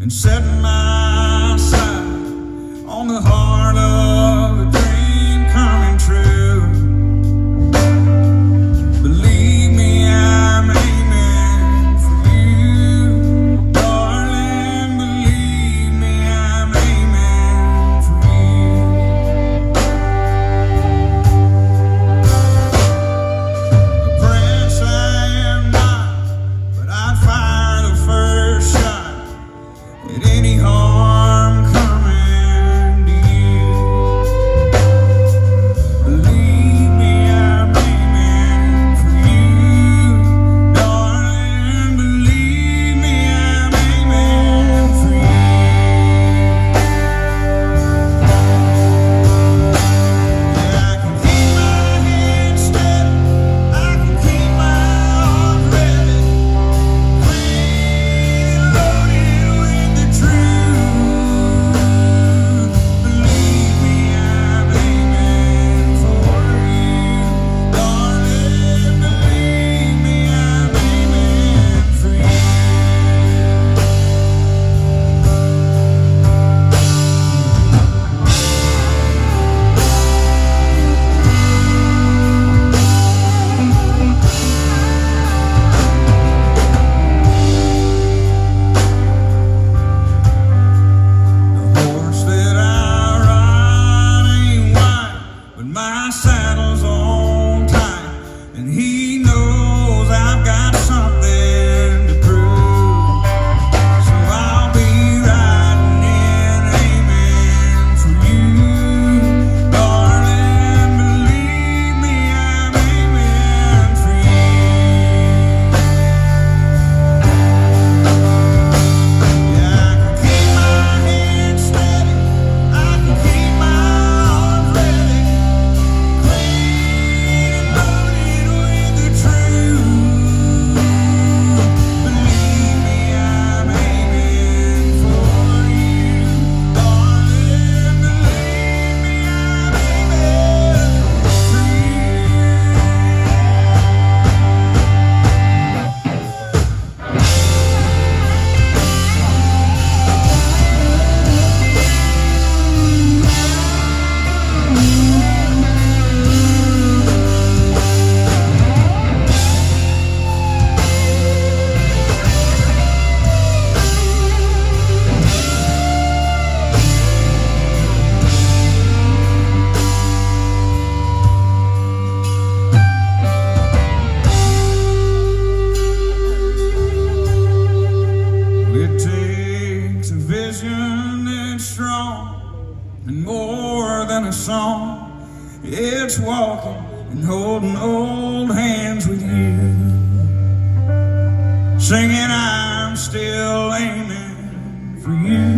and set my sight on the heart of a dream coming true. Believe me, I'm aiming for you, darling. Believe me, I'm aiming for you. A prince I am not, but I'd fire the first shot at any harm coming to you. Believe me, I'm aiming for you, darling. Believe me, I'm aiming for you. Yeah, I can keep my head steady, I can keep my heart ready, loaded with the truth. Believe me, I'm aiming for you, darling. Believe me, I'm aiming for you. The horse that I ride ain't white, but my saddle's on tight, and he knows I've got something to prove. So I'll be riding in, aiming for you, darling. Believe me, I'm aiming for you. Yeah, I can keep my head steady, I can keep my heart ready, clean and loaded with the truth. Believe me, I'm aiming for you, darling. Believe me, I'm aiming for It takes a vision that's strong and more than a song. It's walking and holding old hands with you, singing I'm still aiming for you.